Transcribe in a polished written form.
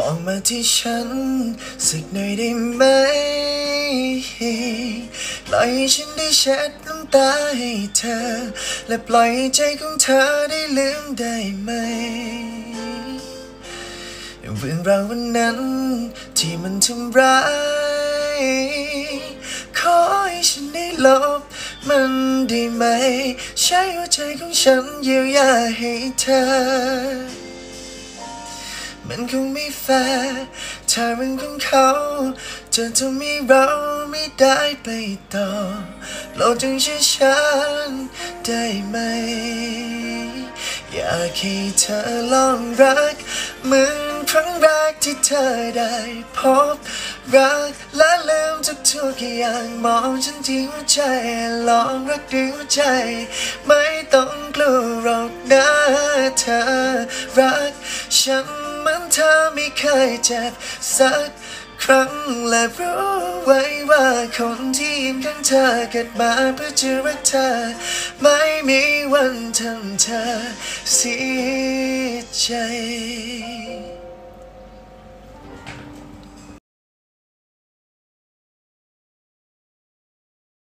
องมาที่ฉันสักหน่อยได้ไหมปล่อยให้ฉันได้เช็ดน้ำตาให้เธอและปล่อยให้ใจของเธอได้ลืมได้ไหมเรื่องราววันนั้นที่มันทำร้ายขอให้ฉันได้ลบมันได้ไหมใช้หัวใจของฉันเยียวยาให้เธอมันคงไม่แฟร์ถ้าเรื่องของเขาจะทำให้เราไม่ได้ไปต่อโปรดจงเชื่อฉันได้ไหมอยากให้เธอลองรักเหมือนครั้งแรกที่เธอได้พบรักและลืมทุกอย่างมองฉันที่หัวใจลองรักด้วยหัวใจไม่ต้องกลัวหรอกนะเธอรักฉันเหมือนเธอไม่เคยเจ็บสักครั้งและรู้ไว้ว่าคนที่ยิ้มข้างเธอเกิดมาเพื่อจะรักเธอไม่มีวันทำเธอเสียใจ